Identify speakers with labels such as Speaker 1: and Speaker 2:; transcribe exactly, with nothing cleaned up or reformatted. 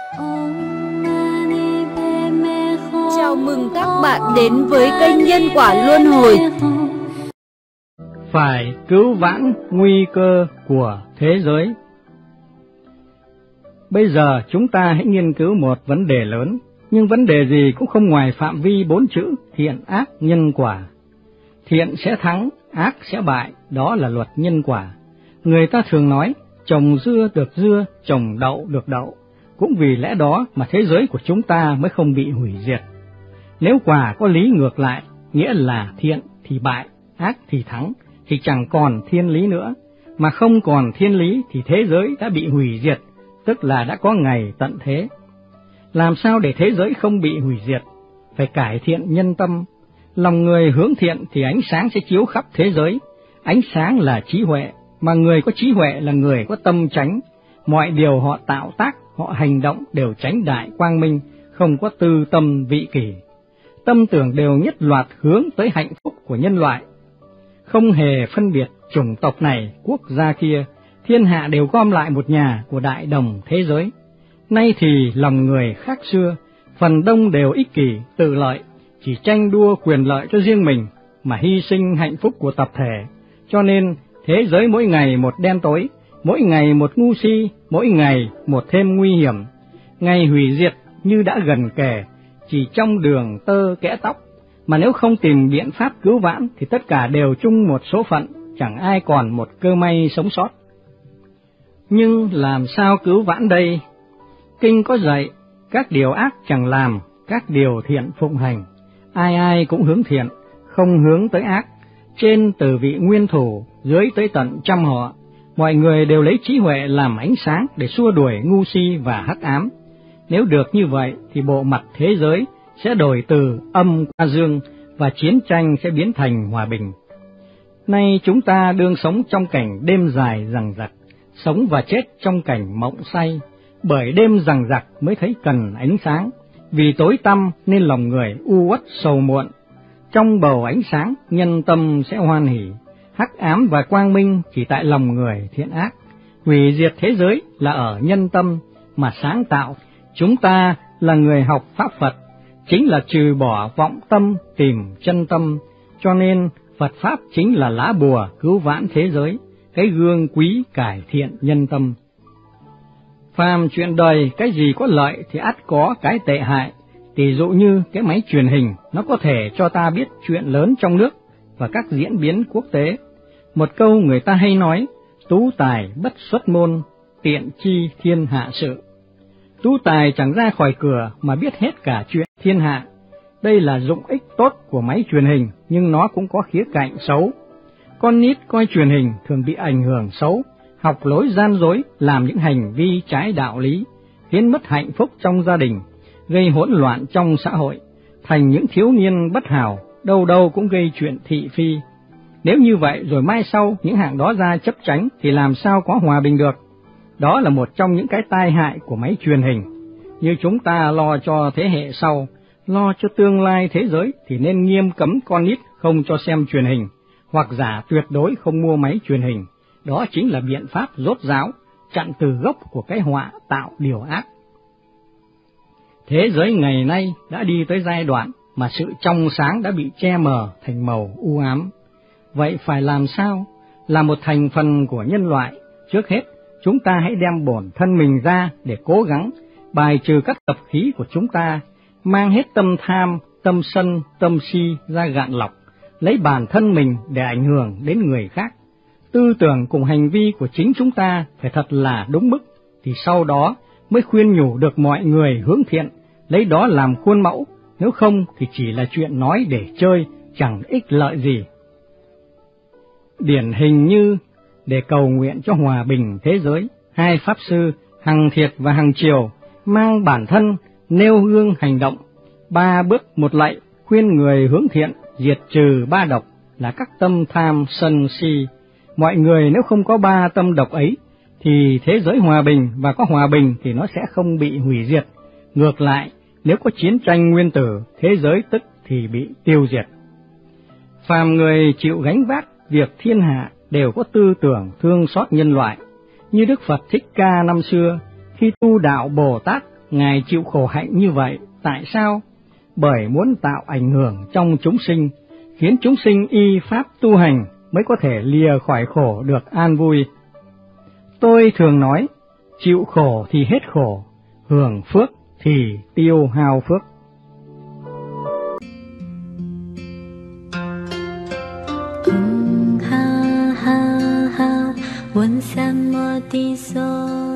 Speaker 1: Chào mừng các bạn đến với kênh Nhân Quả Luân Hồi.
Speaker 2: Phải cứu vãn nguy cơ của thế giới. Bây giờ chúng ta hãy nghiên cứu một vấn đề lớn, nhưng vấn đề gì cũng không ngoài phạm vi bốn chữ thiện ác nhân quả. Thiện sẽ thắng, ác sẽ bại, đó là luật nhân quả. Người ta thường nói, trồng dưa được dưa, trồng đậu được đậu. Cũng vì lẽ đó mà thế giới của chúng ta mới không bị hủy diệt. Nếu quả có lý ngược lại, nghĩa là thiện thì bại, ác thì thắng, thì chẳng còn thiên lý nữa. Mà không còn thiên lý thì thế giới đã bị hủy diệt, tức là đã có ngày tận thế. Làm sao để thế giới không bị hủy diệt? Phải cải thiện nhân tâm. Lòng người hướng thiện thì ánh sáng sẽ chiếu khắp thế giới. Ánh sáng là trí huệ, mà người có trí huệ là người có tâm chánh. Mọi điều họ tạo tác, họ hành động đều chánh đại quang minh, không có tư tâm vị kỷ. Tâm tưởng đều nhất loạt hướng tới hạnh phúc của nhân loại. Không hề phân biệt chủng tộc này, quốc gia kia, thiên hạ đều gom lại một nhà của đại đồng thế giới. Nay thì lòng người khác xưa, phần đông đều ích kỷ, tự lợi, chỉ tranh đua quyền lợi cho riêng mình, mà hy sinh hạnh phúc của tập thể. Cho nên thế giới mỗi ngày một đen tối, mỗi ngày một ngu si, mỗi ngày một thêm nguy hiểm. Ngày hủy diệt như đã gần kề, chỉ trong đường tơ kẽ tóc, mà nếu không tìm biện pháp cứu vãn thì tất cả đều chung một số phận, chẳng ai còn một cơ may sống sót. Nhưng làm sao cứu vãn đây? Kinh có dạy, các điều ác chẳng làm, các điều thiện phụng hành. Ai ai cũng hướng thiện, không hướng tới ác. Trên từ vị nguyên thủ, dưới tới tận trăm họ, mọi người đều lấy trí huệ làm ánh sáng để xua đuổi ngu si và hắc ám. Nếu được như vậy thì bộ mặt thế giới sẽ đổi từ âm qua dương và chiến tranh sẽ biến thành hòa bình. Nay chúng ta đương sống trong cảnh đêm dài dằng dặc, sống và chết trong cảnh mộng say, bởi đêm dằng dặc mới thấy cần ánh sáng, vì tối tăm nên lòng người u uất sầu muộn. Trong bầu ánh sáng nhân tâm sẽ hoan hỉ, hắc ám và quang minh chỉ tại lòng người thiện ác. Hủy diệt thế giới là ở nhân tâm, mà sáng tạo chúng ta là người học pháp Phật, chính là trừ bỏ vọng tâm tìm chân tâm, cho nên Phật Pháp chính là lá bùa cứu vãn thế giới, cái gương quý cải thiện nhân tâm. Phàm chuyện đời, cái gì có lợi thì ắt có cái tệ hại. Tỷ dụ như cái máy truyền hình, nó có thể cho ta biết chuyện lớn trong nước và các diễn biến quốc tế. Một câu người ta hay nói, tú tài bất xuất môn, tiện chi thiên hạ sự. Tú tài chẳng ra khỏi cửa mà biết hết cả chuyện thiên hạ. Đây là dụng ích tốt của máy truyền hình, nhưng nó cũng có khía cạnh xấu. Con nít coi truyền hình thường bị ảnh hưởng xấu, học lối gian dối, làm những hành vi trái đạo lý, khiến mất hạnh phúc trong gia đình, gây hỗn loạn trong xã hội, thành những thiếu niên bất hảo, đâu đâu cũng gây chuyện thị phi. Nếu như vậy rồi mai sau những hạng đó ra chấp chánh thì làm sao có hòa bình được? Đó là một trong những cái tai hại của máy truyền hình. Như chúng ta lo cho thế hệ sau, lo cho tương lai thế giới thì nên nghiêm cấm con nít không cho xem truyền hình, hoặc giả tuyệt đối không mua máy truyền hình. Đó chính là biện pháp rốt ráo, chặn từ gốc của cái họa tạo điều ác. Thế giới ngày nay đã đi tới giai đoạn mà sự trong sáng đã bị che mờ thành màu u ám. Vậy phải làm sao? Là một thành phần của nhân loại, trước hết chúng ta hãy đem bổn thân mình ra để cố gắng bài trừ các tập khí của chúng ta, mang hết tâm tham, tâm sân, tâm si ra gạn lọc, lấy bản thân mình để ảnh hưởng đến người khác. Tư tưởng cùng hành vi của chính chúng ta phải thật là đúng mức, thì sau đó mới khuyên nhủ được mọi người hướng thiện, lấy đó làm khuôn mẫu, nếu không thì chỉ là chuyện nói để chơi, chẳng ích lợi gì. Điển hình như để cầu nguyện cho hòa bình thế giới, hai pháp sư Hằng Thiệt và Hằng Triều mang bản thân nêu gương hành động, ba bước một lạy khuyên người hướng thiện, diệt trừ ba độc là các tâm tham sân si. Mọi người nếu không có ba tâm độc ấy thì thế giới hòa bình, và có hòa bình thì nó sẽ không bị hủy diệt. Ngược lại, nếu có chiến tranh nguyên tử, thế giới tức thì bị tiêu diệt. Phàm người chịu gánh vác việc thiên hạ đều có tư tưởng thương xót nhân loại. Như Đức Phật Thích Ca năm xưa, khi tu đạo Bồ Tát Ngài chịu khổ hạnh như vậy, tại sao? Bởi muốn tạo ảnh hưởng trong chúng sinh, khiến chúng sinh y pháp tu hành mới có thể lìa khỏi khổ được an vui. Tôi thường nói, chịu khổ thì hết khổ, hưởng phước thì tiêu hao phước.
Speaker 3: Ha ha ha, 问三摩地所